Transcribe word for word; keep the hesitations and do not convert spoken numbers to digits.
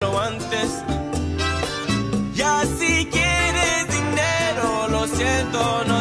antes. Ya si quieres dinero, lo siento, no.